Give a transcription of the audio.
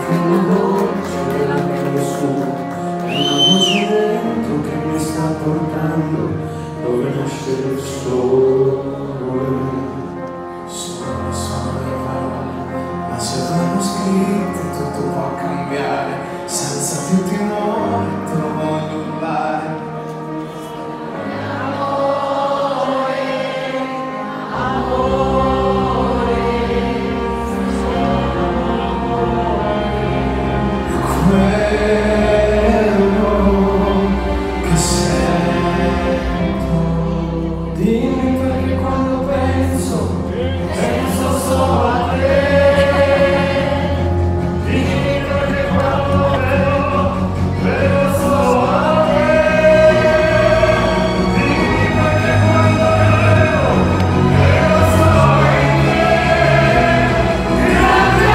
una voce della mia su, è una voce dentro che mi sta portando dove nasce il sole. Sono le parole, ma se vanno scritte tutto può cambiare, senza più timore te lo voglio urlare. Dimmi perché quando penso solo a te. Dimmi perché quando vedo solo a te. Dimmi perché quando vedo solo in te. Grande